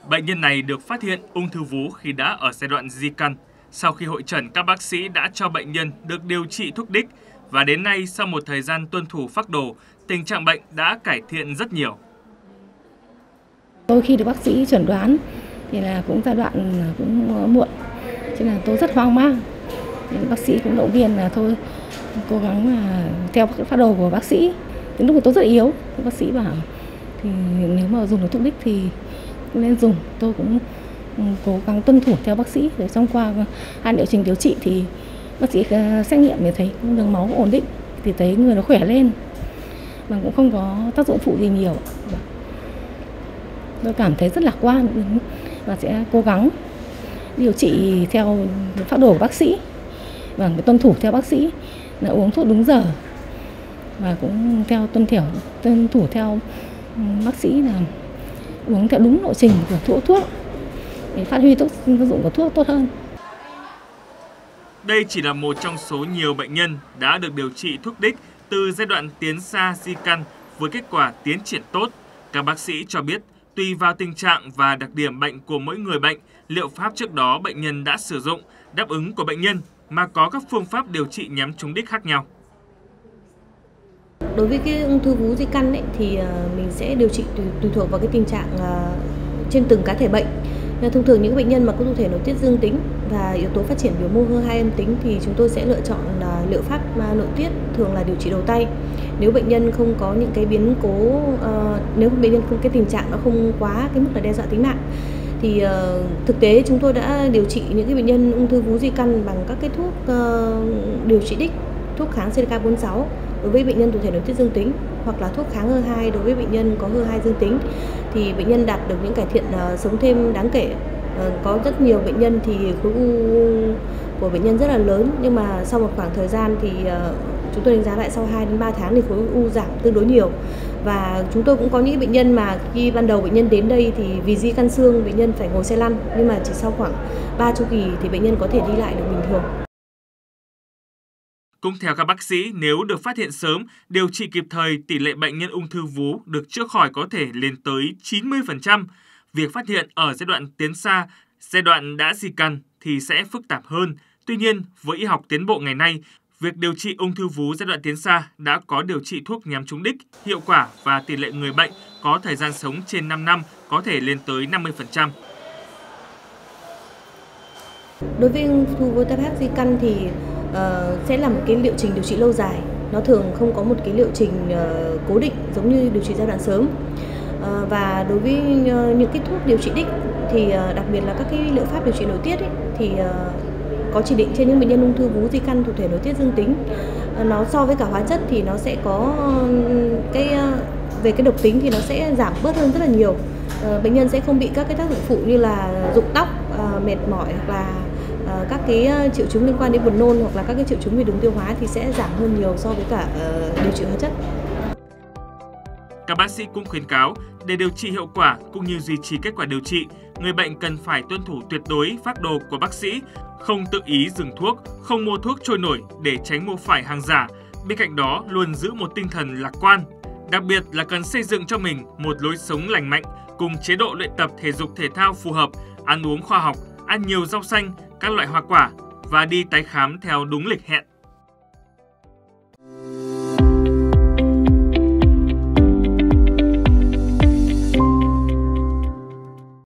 Bệnh nhân này được phát hiện ung thư vú khi đã ở giai đoạn di căn. Sau khi hội chẩn, các bác sĩ đã cho bệnh nhân được điều trị thuốc đích và đến nay sau một thời gian tuân thủ phác đồ, tình trạng bệnh đã cải thiện rất nhiều. Tôi khi được bác sĩ chẩn đoán thì là cũng giai đoạn cũng muộn, cho nên là tôi rất hoang mang. Bác sĩ cũng động viên là thôi cố gắng là theo phác đồ của bác sĩ. Đến lúc tôi rất yếu, bác sĩ bảo thì nếu mà dùng được thuốc đích thì cũng nên dùng. Tôi cũng cố gắng tuân thủ theo bác sĩ. Để trong qua 2 liệu trình điều trị thì bác sĩ xét nghiệm thì thấy đường máu ổn định, thì thấy người nó khỏe lên mà cũng không có tác dụng phụ gì nhiều. Tôi cảm thấy rất lạc quan và sẽ cố gắng điều trị theo phác đồ của bác sĩ và tuân thủ theo bác sĩ, là uống thuốc đúng giờ và cũng tuân thủ theo bác sĩ là uống theo đúng lộ trình của thuốc để phát huy tác dụng của thuốc tốt hơn. Đây chỉ là một trong số nhiều bệnh nhân đã được điều trị thuốc đích từ giai đoạn tiến xa di căn với kết quả tiến triển tốt. Các bác sĩ cho biết, tùy vào tình trạng và đặc điểm bệnh của mỗi người bệnh, liệu pháp trước đó bệnh nhân đã sử dụng, đáp ứng của bệnh nhân mà có các phương pháp điều trị nhắm trúng đích khác nhau. Đối với cái ung thư vú di căn ấy, thì mình sẽ điều trị tùy thuộc vào cái tình trạng trên từng cá thể bệnh. Thông thường những bệnh nhân mà có thụ thể nội tiết dương tính và yếu tố phát triển biểu mô HER2 âm tính thì chúng tôi sẽ lựa chọn liệu pháp nội tiết, thường là điều trị đầu tay. Nếu bệnh nhân không có những cái biến cố, nếu bệnh nhân cái tình trạng nó không quá cái mức là đe dọa tính mạng, thì thực tế chúng tôi đã điều trị những cái bệnh nhân ung thư vú di căn bằng các cái thuốc điều trị đích, thuốc kháng CDK46 đối với bệnh nhân thụ thể nội tiết dương tính, hoặc là thuốc kháng HER2 đối với bệnh nhân có HER2 dương tính, thì bệnh nhân đạt được những cải thiện sống thêm đáng kể. Có rất nhiều bệnh nhân thì khối u của bệnh nhân rất là lớn, nhưng mà sau một khoảng thời gian thì chúng tôi đánh giá lại sau 2 đến 3 tháng thì khối u giảm tương đối nhiều. Và chúng tôi cũng có những bệnh nhân mà khi ban đầu bệnh nhân đến đây thì vì di căn xương bệnh nhân phải ngồi xe lăn, nhưng mà chỉ sau khoảng 3 chu kỳ thì bệnh nhân có thể đi lại được bình thường. Cũng theo các bác sĩ, nếu được phát hiện sớm, điều trị kịp thời, tỷ lệ bệnh nhân ung thư vú được chữa khỏi có thể lên tới 90%. Việc phát hiện ở giai đoạn tiến xa, giai đoạn đã di căn thì sẽ phức tạp hơn. Tuy nhiên, với y học tiến bộ ngày nay, việc điều trị ung thư vú giai đoạn tiến xa đã có điều trị thuốc nhắm trúng đích, hiệu quả và tỷ lệ người bệnh có thời gian sống trên 5 năm có thể lên tới 50%. Đối với ung thư vú di căn thì sẽ là một cái liệu trình điều trị lâu dài. Nó thường không có một cái liệu trình cố định giống như điều trị giai đoạn sớm. Và đối với những cái thuốc điều trị đích thì đặc biệt là các cái liệu pháp điều trị nội tiết ấy, thì có chỉ định trên những bệnh nhân ung thư vú di căn thụ thể nội tiết dương tính. Nó so với cả hóa chất thì nó sẽ có về cái độc tính thì nó sẽ giảm bớt hơn rất là nhiều. Bệnh nhân sẽ không bị các cái tác dụng phụ như là rụng tóc, mệt mỏi, hoặc là các cái triệu chứng liên quan đến buồn nôn, hoặc là các cái triệu chứng về đường tiêu hóa thì sẽ giảm hơn nhiều so với cả điều trị hóa chất. Các bác sĩ cũng khuyến cáo, để điều trị hiệu quả cũng như duy trì kết quả điều trị, người bệnh cần phải tuân thủ tuyệt đối phác đồ của bác sĩ, không tự ý dừng thuốc, không mua thuốc trôi nổi để tránh mua phải hàng giả. Bên cạnh đó, luôn giữ một tinh thần lạc quan. Đặc biệt là cần xây dựng cho mình một lối sống lành mạnh cùng chế độ luyện tập thể dục thể thao phù hợp, ăn uống khoa học, ăn nhiều rau xanh, các loại hoa quả và đi tái khám theo đúng lịch hẹn.